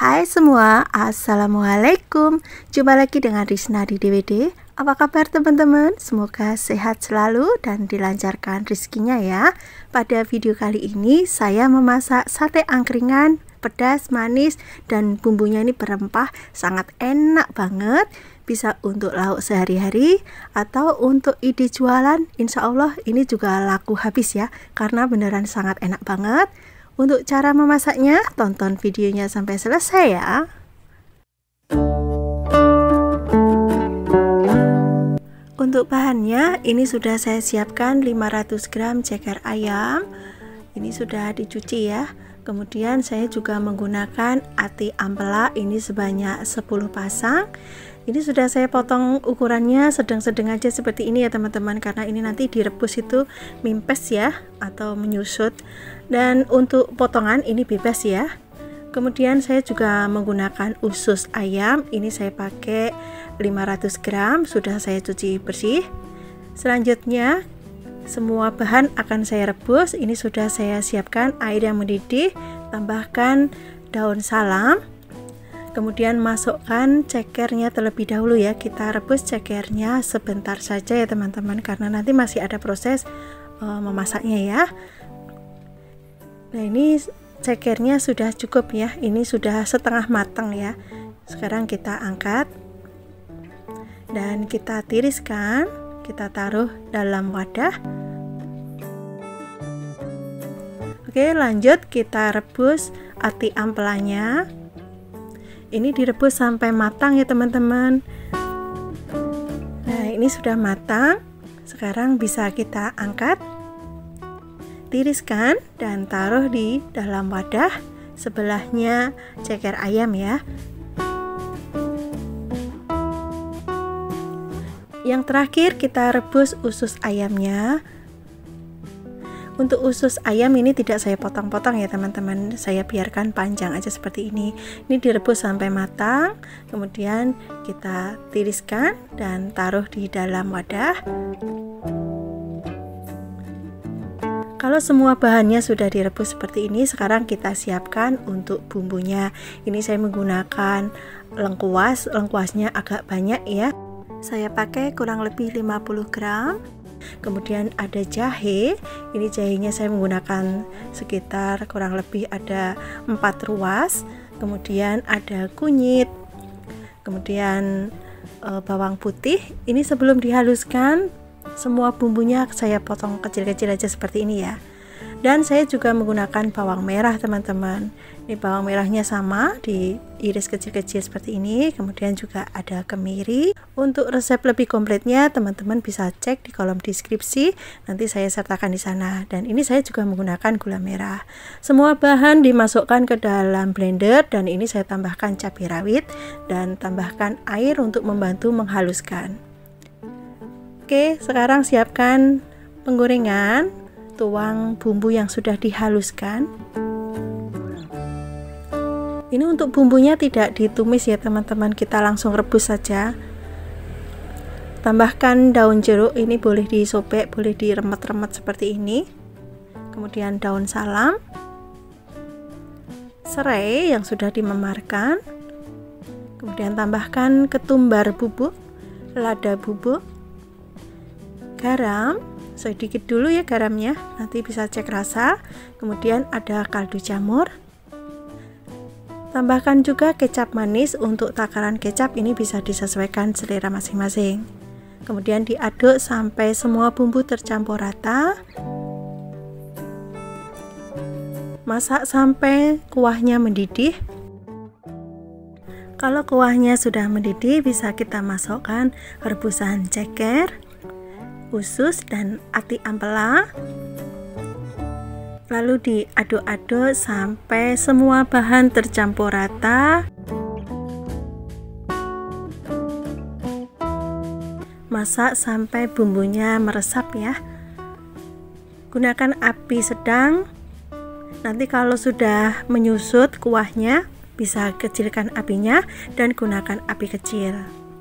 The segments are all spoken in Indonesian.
Hai semua, Assalamualaikum. Jumpa lagi dengan Rizna di DWD. Apa kabar teman-teman? Semoga sehat selalu dan dilancarkan rezekinya ya. Pada video kali ini saya memasak sate angkringan, pedas, manis, dan bumbunya ini berempah, sangat enak banget. Bisa untuk lauk sehari-hari atau untuk ide jualan. Insya Allah ini juga laku habis ya, karena beneran sangat enak banget. Untuk cara memasaknya, tonton videonya sampai selesai ya. Untuk bahannya, ini sudah saya siapkan 500 gram ceker ayam. Ini sudah dicuci ya. Kemudian saya juga menggunakan ati ampela, ini sebanyak 10 pasang. Ini sudah saya potong ukurannya sedang-sedang aja seperti ini ya teman-teman, karena ini nanti direbus itu mimpes ya, atau menyusut. Dan untuk potongan ini bebas ya. Kemudian saya juga menggunakan usus ayam, ini saya pakai 500 gram, sudah saya cuci bersih. Selanjutnya semua bahan akan saya rebus. Ini sudah saya siapkan air yang mendidih, tambahkan daun salam. Kemudian masukkan cekernya terlebih dahulu ya. Kita rebus cekernya sebentar saja ya teman-teman, karena nanti masih ada proses memasaknya ya. Nah, ini cekernya sudah cukup ya. Ini sudah setengah matang ya. Sekarang kita angkat dan kita tiriskan. Kita taruh dalam wadah. Oke, lanjut kita rebus ati ampelanya. Ini direbus sampai matang ya teman-teman. Nah, ini sudah matang. Sekarang bisa kita angkat, tiriskan dan taruh di dalam wadah. Sebelahnya ceker ayam ya. Yang terakhir kita rebus usus ayamnya. Untuk usus ayam ini tidak saya potong-potong ya teman-teman, saya biarkan panjang aja seperti ini. Ini direbus sampai matang, kemudian kita tiriskan dan taruh di dalam wadah. Kalau semua bahannya sudah direbus seperti ini, sekarang kita siapkan untuk bumbunya. Ini saya menggunakan lengkuas, lengkuasnya agak banyak ya. Saya pakai kurang lebih 50 gram. Kemudian ada jahe, ini jahenya saya menggunakan sekitar kurang lebih ada 4 ruas. Kemudian ada kunyit, kemudian bawang putih. Ini sebelum dihaluskan, semua bumbunya saya potong kecil-kecil aja seperti ini ya. Dan saya juga menggunakan bawang merah teman-teman. Ini bawang merahnya sama, diiris kecil-kecil seperti ini. Kemudian juga ada kemiri. Untuk resep lebih kompletnya teman-teman bisa cek di kolom deskripsi. Nanti saya sertakan di sana. Dan ini saya juga menggunakan gula merah. Semua bahan dimasukkan ke dalam blender dan ini saya tambahkan cabai rawit dan tambahkan air untuk membantu menghaluskan. Oke, sekarang siapkan penggorengan. Tuang bumbu yang sudah dihaluskan. Ini untuk bumbunya tidak ditumis ya teman-teman, kita langsung rebus saja. Tambahkan daun jeruk, ini boleh disobek, boleh diremet-remet seperti ini. Kemudian daun salam, serai yang sudah dimemarkan. Kemudian tambahkan ketumbar bubuk, lada bubuk, garam sedikit dulu ya garamnya, nanti bisa cek rasa. Kemudian ada kaldu jamur. Tambahkan juga kecap manis, untuk takaran kecap ini bisa disesuaikan selera masing-masing. Kemudian diaduk sampai semua bumbu tercampur rata. Masak sampai kuahnya mendidih. Kalau kuahnya sudah mendidih, bisa kita masukkan rebusan ceker, usus dan ati ampela. Lalu diaduk-aduk sampai semua bahan tercampur rata. Masak sampai bumbunya meresap ya. Gunakan api sedang. Nanti kalau sudah menyusut kuahnya, bisa kecilkan apinya dan gunakan api kecil.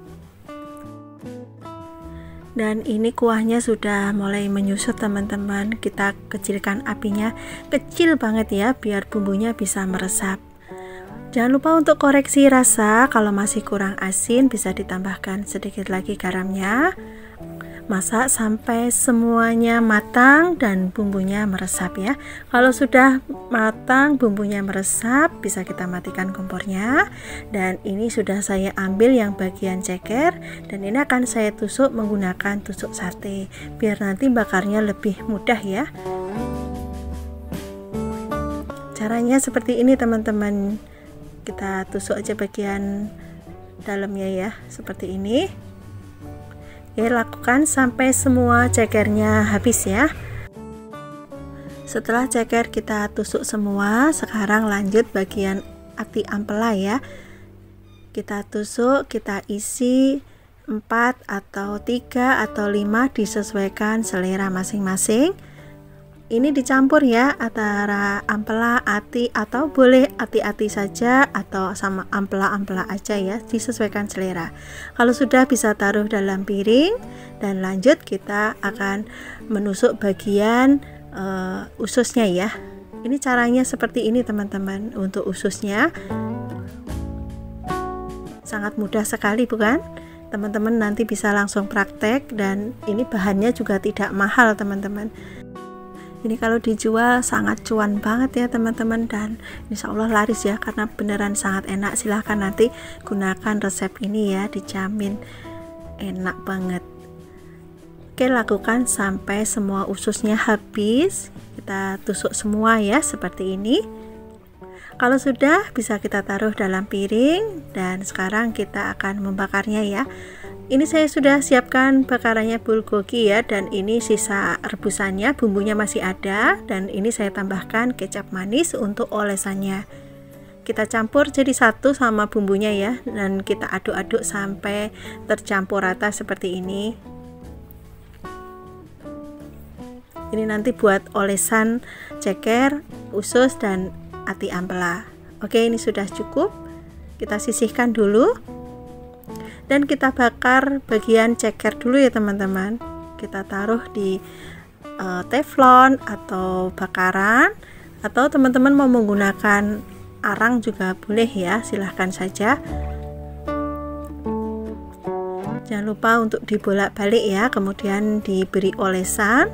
Dan ini kuahnya sudah mulai menyusut teman-teman, kita kecilkan apinya kecil banget ya biar bumbunya bisa meresap. Jangan lupa untuk koreksi rasa, kalau masih kurang asin bisa ditambahkan sedikit lagi garamnya. Masak sampai semuanya matang dan bumbunya meresap ya. Kalau sudah matang, bumbunya meresap, bisa kita matikan kompornya. Dan ini sudah saya ambil yang bagian ceker, dan ini akan saya tusuk menggunakan tusuk sate biar nanti bakarnya lebih mudah ya. Caranya seperti ini teman-teman. Kita tusuk aja bagian dalamnya ya, seperti ini. Oke, lakukan sampai semua cekernya habis ya. Setelah ceker kita tusuk semua, sekarang lanjut bagian ati ampela ya. Kita tusuk, kita isi 4 atau 3 atau 5 disesuaikan selera masing-masing. Ini dicampur ya, antara ampela, ati, atau boleh ati-ati saja atau sama ampela-ampela aja ya, disesuaikan selera. Kalau sudah bisa taruh dalam piring, dan lanjut kita akan menusuk bagian ususnya ya. Ini caranya seperti ini teman-teman. Untuk ususnya sangat mudah sekali bukan? Teman-teman nanti bisa langsung praktek, dan ini bahannya juga tidak mahal teman-teman. Ini kalau dijual sangat cuan banget ya teman-teman, dan insya Allah laris ya, karena beneran sangat enak. Silahkan nanti gunakan resep ini ya, dijamin enak banget. Oke, lakukan sampai semua ususnya habis. Kita tusuk semua ya, seperti ini. Kalau sudah, bisa kita taruh dalam piring, dan sekarang kita akan membakarnya ya. Ini saya sudah siapkan bakarannya bulgogi ya, dan ini sisa rebusannya, bumbunya masih ada, dan ini saya tambahkan kecap manis untuk olesannya. Kita campur jadi satu sama bumbunya ya, dan kita aduk-aduk sampai tercampur rata seperti ini. Ini nanti buat olesan ceker, usus, dan ati ampela. Oke, ini sudah cukup. Kita sisihkan dulu. Dan kita bakar bagian ceker dulu ya teman-teman. Kita taruh di teflon atau bakaran, atau teman-teman mau menggunakan arang juga boleh ya, silahkan saja. Jangan lupa untuk dibolak-balik ya, kemudian diberi olesan.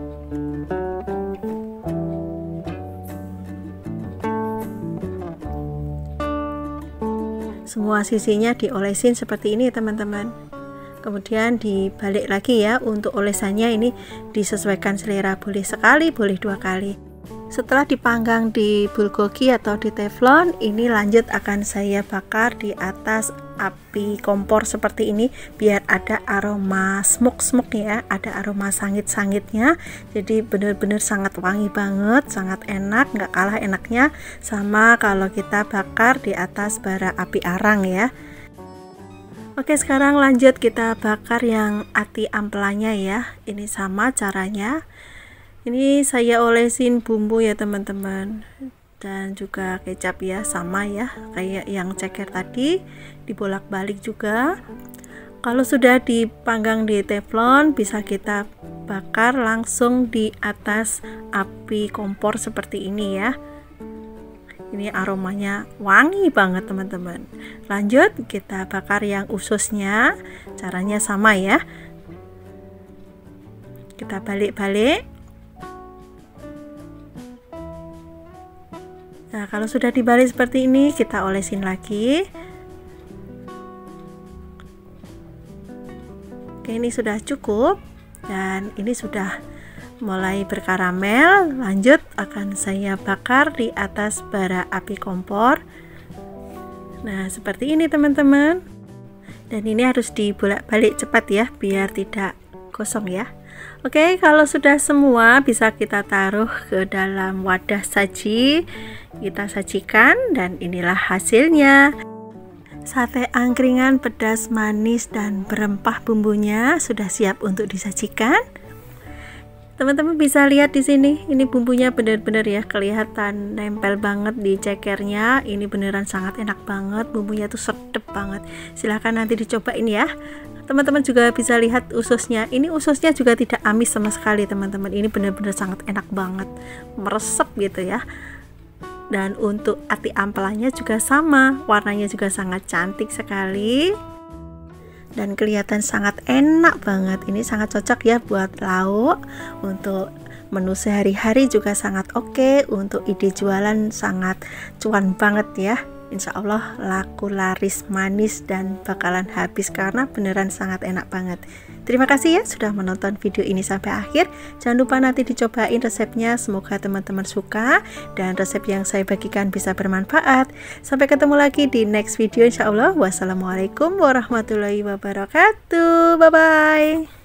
Semua sisinya diolesin seperti ini teman-teman. Kemudian dibalik lagi ya, untuk olesannya ini disesuaikan selera, boleh sekali, boleh 2 kali. Setelah dipanggang di bulgogi atau di teflon, ini lanjut akan saya bakar di atas api kompor seperti ini, biar ada aroma smoke ya, ada aroma sangit-sangitnya. Jadi benar-benar sangat wangi banget, sangat enak, nggak kalah enaknya sama kalau kita bakar di atas bara api arang ya. Oke, sekarang lanjut kita bakar yang ati ampelanya ya. Ini sama caranya. Ini saya olesin bumbu ya teman-teman, dan juga kecap ya, sama ya kayak yang ceker tadi, dibolak-balik juga. Kalau sudah dipanggang di teflon, bisa kita bakar langsung di atas api kompor seperti ini ya. Ini aromanya wangi banget teman-teman. Lanjut kita bakar yang ususnya, caranya sama ya. Kita balik-balik. Nah, kalau sudah dibalik seperti ini, kita olesin lagi. Oke, ini sudah cukup, dan ini sudah mulai berkaramel. Lanjut akan saya bakar di atas bara api kompor. Nah, seperti ini teman-teman. Dan ini harus dibolak-balik cepat ya, biar tidak gosong ya. Oke, kalau sudah semua, bisa kita taruh ke dalam wadah saji. Kita sajikan, dan inilah hasilnya. Sate angkringan pedas, manis, dan berempah bumbunya sudah siap untuk disajikan. Teman-teman bisa lihat di sini, ini bumbunya benar-benar ya kelihatan nempel banget di cekernya. Ini beneran sangat enak banget, bumbunya tuh sedep banget. Silahkan nanti dicobain ya. Teman-teman juga bisa lihat ususnya. Ini ususnya juga tidak amis sama sekali teman-teman. Ini benar-benar sangat enak banget, meresep gitu ya. Dan untuk ati ampelannya juga sama, warnanya juga sangat cantik sekali dan kelihatan sangat enak banget. Ini sangat cocok ya buat lauk, untuk menu sehari-hari juga sangat oke, untuk ide jualan sangat cuan banget ya. Insya Allah laku laris manis dan bakalan habis karena beneran sangat enak banget. Terima kasih ya sudah menonton video ini sampai akhir. Jangan lupa nanti dicobain resepnya, semoga teman-teman suka dan resep yang saya bagikan bisa bermanfaat. Sampai ketemu lagi di next video insya Allah. Wassalamualaikum warahmatullahi wabarakatuh. Bye bye.